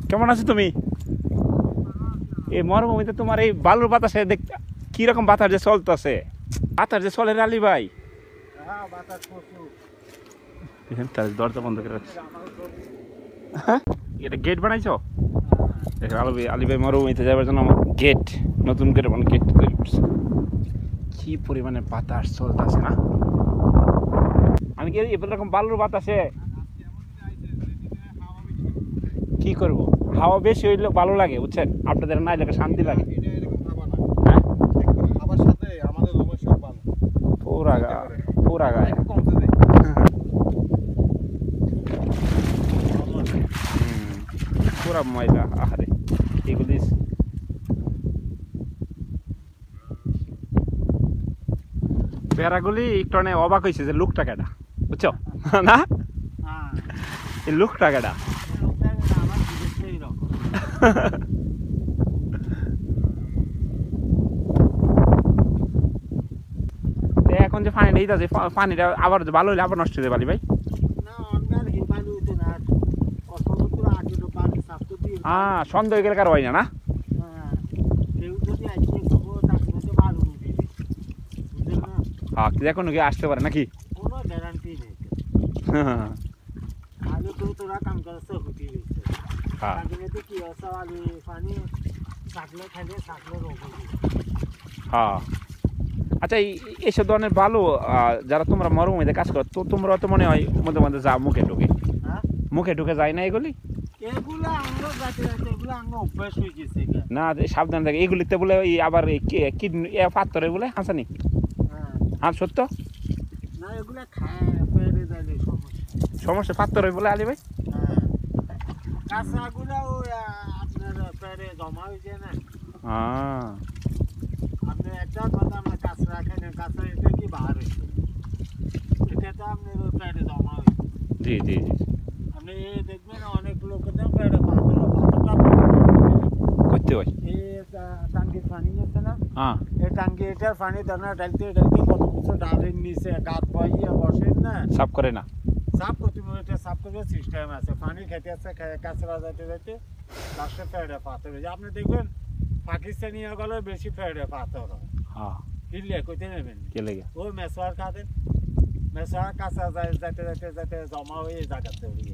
কেমন আছো তুমি? এই মরুভূমিতে তোমার এই বালুর বাতাসে দেখ কি রকম বাতাস যে চলতেছে, বাতাস যে চলে আলী ভাই। তাহলে দরজা বন্ধ করে রাখছি। হ্যাঁ, এটা গেট বানাইছো? দেখেন আলী ভাই মরুভূমিতে যাবার জন্য আমার গেট, নতুন করে মানে গেট তৈরি করছে। কি পরিমাণে বাতাস চলতেছে না, আমি কি এরকম বালুর বাতাসে কি করবো? হাওয়া বেশি হইলে ভালো লাগে বুঝছেন, আপনাদের না এলাকা শান্তি লাগে। পুরা গায়ে পুরা ময়লা। আহারে এগুলি বেড়াগুলি একটু অবাক হয়েছে যে লোকটা কেডা, বুঝছো না? এই লোকটা কেডা? এখন যে পানি দিতেছে, পানিটা আবার ভালো হইলে আবার নষ্ট হয়ে যাবে ভাই। হ্যাঁ, সন্দেহ হয়ে গেলে কারো হয় না। হ্যাঁ, দেখুন কি আসতে পারে নাকি? হ্যাঁ, আচ্ছা এইসব ধরনের ভালো যারা তোমরা মরুভূমিতে কাজ করো, তো তোমরা তো মনে হয় মধ্যে মধ্যে যা মুখে ঢুকে, মুখে ঢুকে যায় না এগুলি? না, সাবধান থাকে এগুলিতে বলে ওই আবার কিডনি পাথরে বলে হাসানি। হ্যাঁ সত্য, সমস্যা পাথর বলে আলী ভাই। একটা কথা আমরা কাঁচরা খাই, কাঁচরা এটা কি বাহার হয়েছে, এটা তো আপনার পেটে জমা হয়েছে। জি জি জি, আপনি দেখবেন অনেক লোকের পেটে পাথরটা করতে হয়। এই টাঙ্কির পানি আছে না, হ্যাঁ, এই টাঙ্কি এটার পানি দানা ডালতে ডালতে কত কিছু ডালের নিচে গাছ পাইয়া বসেন না, সাফ করে না, সাফ করতে এটা সাফ করার সিস্টেম আছে। পানি খেতে আছে, কাঁচরা যাইতে যাইতে লাস্টে পেটে পাথর হয়েছে। আপনি দেখবেন পাকিস্তানি গেলে বেশি পেটে পাথর হয়। হ্যাঁ, কিনলে কইতে নেবেন কে লেগে ওই মেসোয়ার খাতেন, মেসোয়ার কাঁচা যাইতে যাইতে যাইতে জমা হয়ে জায়গাতে উড়িয়ে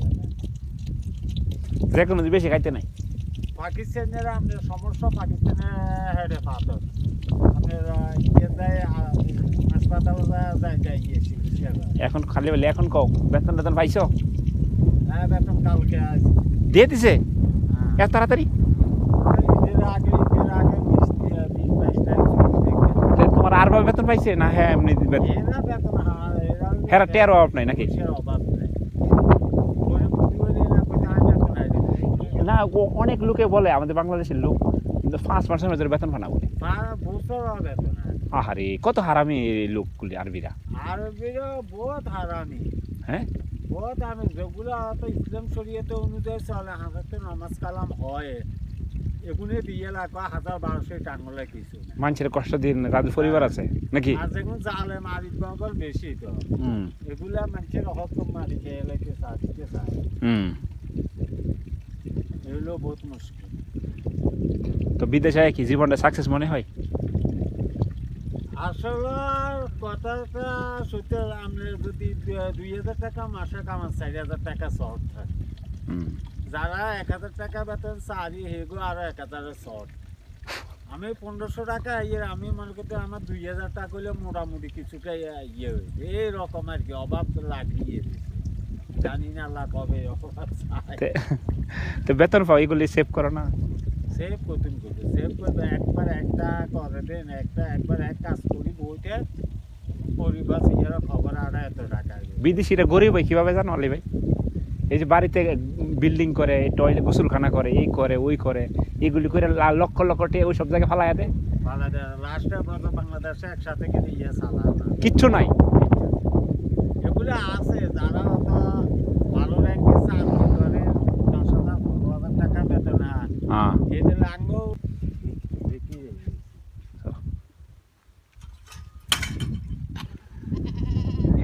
যে কোনো বেশি খাইতে নাই। পাকিস্তানের আপনার সমস্যা, পাকিস্তানের হেডে পাথর আপনার ইয়ে যায় হাসপাতাল যায় গিয়েছি। এখন খালি বলে এখন কও বেতন টেতন পাইছো? হ্যাঁ, বেতন কালকে দিয়ে দিছে এত তাড়াতাড়ি? ঈদের আগে 20-22 তারিখ তোমার আর বেতন পাইছে না? হ্যাঁ, এমনি বেতন হ্যাঁ টের অভাব নাই নাকি? না, অনেক লোকে বলে আমাদের বাংলাদেশের লোক 5 মাসের ভেতরে বেতন পানা বলে। আহারে কত হারামি লোকগুলি আরবিরা। আরবিরা বহুত হারামি। হ্যাঁ, বহুত আমি যেগুলো তো ইসলাম শরীয়তে অনুযায়ী চলে, হাজার নামাজ কালাম হয়, এগুলো দিয়ে লাগবে 1000-1200 টাঙ্গলে কিছু মানুষের কষ্ট দিন, তাদের পরিবার আছে নাকি? আর যেগুলো জালে মারি বঙ্গল বেশি তো এগুলা মানুষের হকম মারি খেয়ে লাইতে চাইতে চায়, এগুলো বহুত মুশকিল। তো বিদেশে কি জীবনটা সাকসেস মনে হয়? আসলে কথাটা সত্যি, আপনি যদি 2000 টাকা মাসে কামান 4000 টাকা শর্ট থাকে, যারা 1000 টাকা বেতন চারি হেগো আরো 1000 শর্ট। আমি 1500 টাকা আমি মনে করতে আমার 2000 টাকা হলে মোটামুটি কিছুটা ইয়ে হয়েছে এইরকম আর কি, অভাব লাগিয়ে জানি না আল্লাহ কবে অভাব চায়। তো বেতন পাও এগুলি সেভ করো না? সেভ করতে সেভ করবে, একবার একটা করে দেন, একবার এক কাজ করি বইতে পরিবার ইয়ারা খবর আর এত টাকা। বিদেশিরা গরিব হয় কিভাবে জানো আলী ভাই? এই যে বাড়িতে বিল্ডিং করে, টয়লেট গোসলখানা করে, এই করে ওই করে, এগুলি করে লক্ষ লক্ষ টাকা ওই সব জায়গায় ফালাইয়া দেয়। লাস্টে বাংলাদেশে একসাথে গেলে ইয়ে চালা কিচ্ছু নাই। এগুলো আছে যারা অত ভালো র্যাঙ্কে চাকরি করে 10,000-15,000 টাকা বেতন হয়, এদের লাঙ্গো দেখি।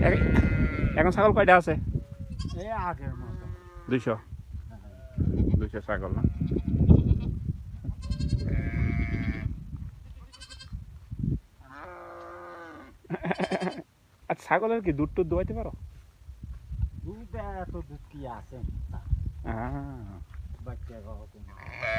এখন ছাগল কয়টা আছে? এই আগের মতো 200। হয়েছে ছাগল না? আচ্ছা, ছাগলের কি দুধ টুধ দোয়াইতে পারো? দুধ এত দুধ কি আছে বাচ্চা বাবা কোনো।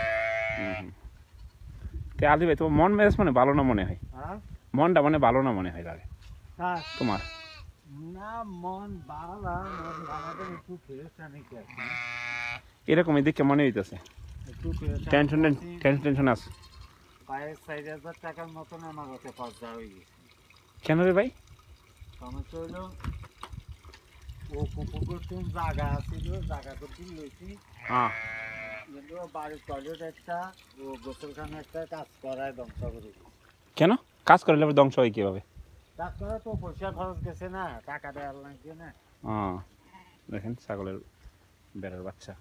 তে আলী ভাই, তোমার মন মেজাজ মানে ভালো না মনে হয়? হ্যাঁ মনটা মানে ভালো না মনে হয় লাগে হ্যাঁ তোমার? না মন বালা মন বালাতে একটু পেরেশানি কি আছে এরকমই দেখে মনে হইতেছে একটু পেরেশানি টেনশন টেনশন আছে। প্রায় 4,000 টাকার মতন আমার কাছে খরচা হয়ে গেছে। কেন রে ভাই? সমস্যা হলো ও পুকুর টুকুর জায়গা ছিল, জায়গা করতে লইছি হ্যাঁ, কিন্তু বাড়ির টয়লেট একটা ও গোসলখানা একটা কাজ করায় ধ্বংস করে দিয়েছে। কেন কাজ করলে আবার ধ্বংস হয় কিভাবে? কাজ করা তো পয়সা খরচ গেছে না, টাকা দেওয়ার লাগছে না। দেখেন ছাগলের বেড়ার বাচ্চা।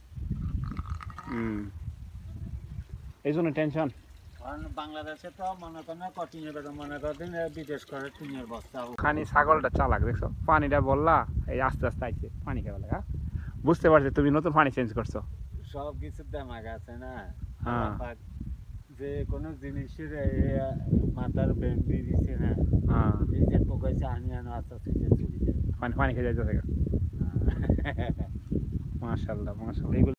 এই জন্য টেনশন। কারণ বাংলাদেশে তো মনে করেন কটিনের বেতন মনে করেন বিদেশ করে টিনের বস্তা খানি ছাগলটা চালাক দেখছো, পানিটা বললা এই আস্তে আস্তে আইছে পানি খাওয়া লাগা। বুঝতে পারছি তুমি নতুন পানি চেঞ্জ করছো। সব কিছুর দামাগ আছে না। হ্যাঁ। যে কোনো জিনিসের মাথার ব্যান্ড দিয়ে দিচ্ছে না। হ্যাঁ, এই যে পোকাইছে আনি আনো আস্তে আস্তে চলে যায়। পানি পানি খেয়ে যাইতেছে। মাশাআল্লাহ মাশাআল্লাহ।